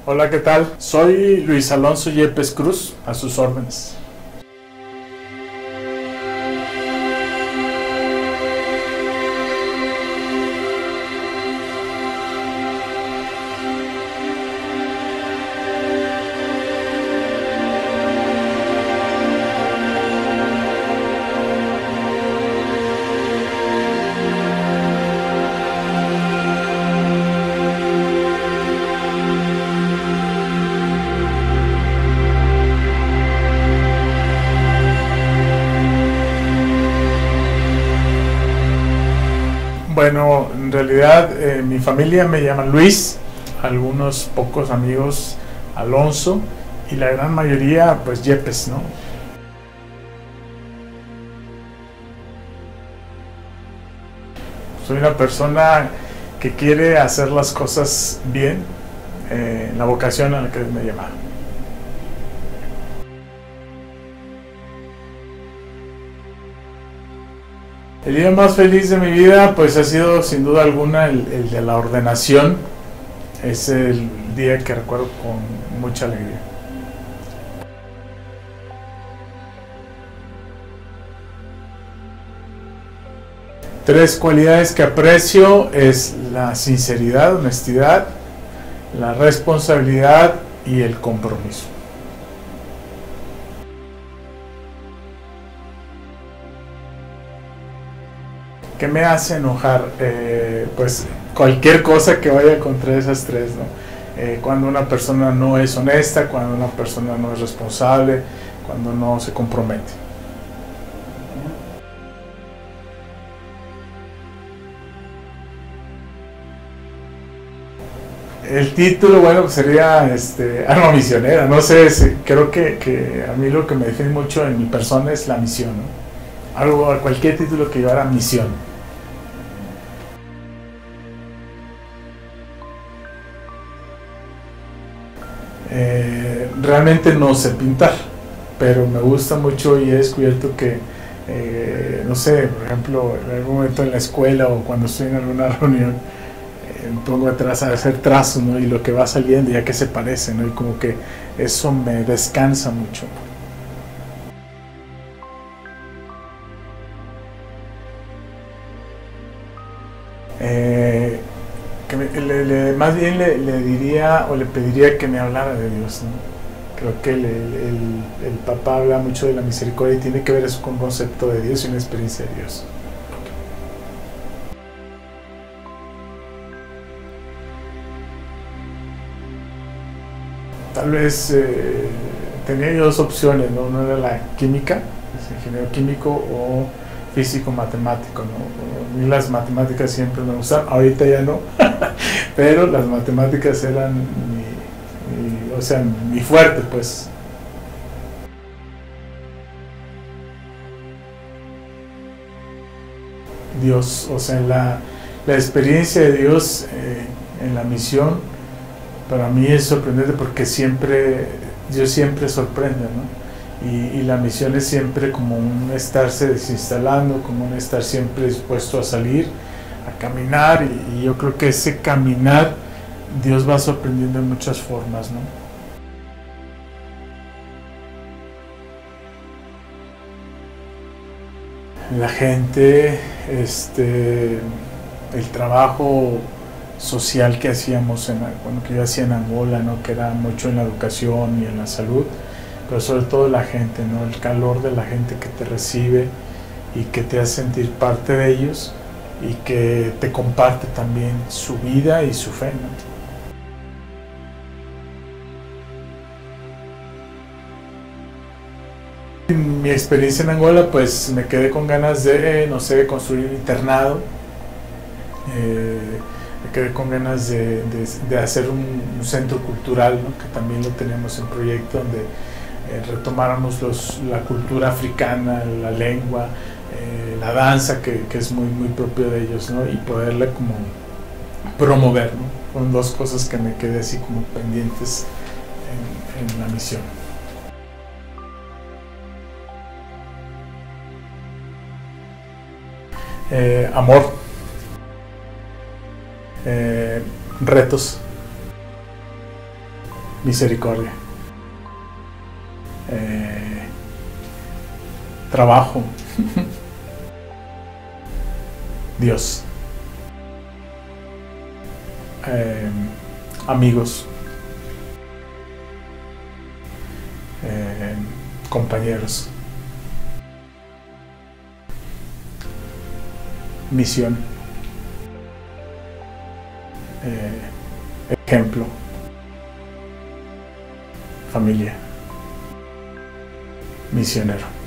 Hola, ¿qué tal? Soy Luis Alonso Yepes Cruz, a sus órdenes. Bueno, en realidad mi familia me llama Luis, algunos pocos amigos Alonso y la gran mayoría pues Yepes, ¿no? Soy una persona que quiere hacer las cosas bien, la vocación a la que me llama. El día más feliz de mi vida pues ha sido sin duda alguna el de la ordenación. Es el día que recuerdo con mucha alegría. Tres cualidades que aprecio es la sinceridad, honestidad, la responsabilidad y el compromiso. ¿Qué me hace enojar? Pues cualquier cosa que vaya contra esas tres, ¿no? Cuando una persona no es honesta, cuando una persona no es responsable, cuando no se compromete. El título, bueno, pues sería Alma Misionera. No sé, creo que a mí lo que me define mucho en mi persona es la misión, ¿no? Cualquier título que llevara misión. Realmente no sé pintar, pero me gusta mucho y he descubierto que, no sé, por ejemplo, en algún momento en la escuela o cuando estoy en alguna reunión, me pongo atrás a hacer trazos, ¿no? Y lo que va saliendo ya que se parece, ¿no? Y como que eso me descansa mucho. Más bien le diría o le pediría que me hablara de Dios, ¿no? Creo que el Papa habla mucho de la misericordia y tiene que ver eso con un concepto de Dios y una experiencia de Dios. Tal vez tenía yo dos opciones, ¿no? Una era la química, ingeniero químico, o físico matemático, ¿no? A mí las matemáticas siempre me gustaron, ahorita ya no, pero las matemáticas eran mi fuerte, pues. Dios, o sea, la experiencia de Dios en la misión, para mí es sorprendente porque Dios siempre sorprende, ¿no? Y la misión es siempre como un estarse desinstalando, como un estar siempre dispuesto a salir, a caminar, y yo creo que ese caminar Dios va sorprendiendo en muchas formas, ¿no? La gente, el trabajo social que hacíamos, que yo hacía en Angola, ¿no? Que era mucho en la educación y en la salud, pero sobre todo la gente, ¿no? El calor de la gente que te recibe y que te hace sentir parte de ellos y que te comparte también su vida y su fe, ¿no? En mi experiencia en Angola, pues me quedé con ganas de, no sé, construir un internado. Me quedé con ganas de hacer un centro cultural, ¿no? Que también lo tenemos en proyecto, donde retomáramos la cultura africana, la lengua, la danza, que es muy, muy propio de ellos, ¿no? Y poderla como promover, ¿no? Fueron dos cosas que me quedé así como pendientes en la misión. Amor, misericordia, trabajo, Dios, amigos, compañeros, misión, ejemplo, familia, misionero.